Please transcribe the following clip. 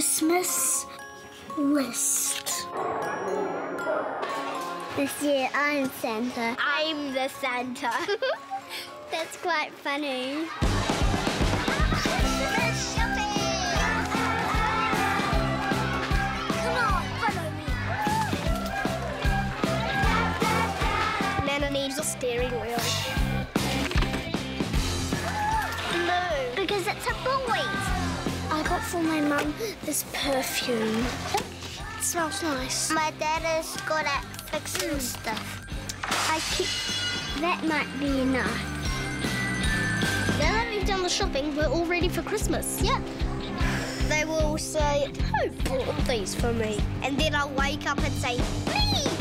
Christmas list. This year I'm Santa. I'm the Santa. That's quite funny. Christmas shopping! Come on, follow me. Nana needs a steering wheel. No. Because it's a boys. I got for my mum this perfume. It smells nice. My dad is good at fixing stuff. That might be enough. Now that we've done the shopping, we're all ready for Christmas. Yep. They will say, who bought these for me? And then I'll wake up and say, me!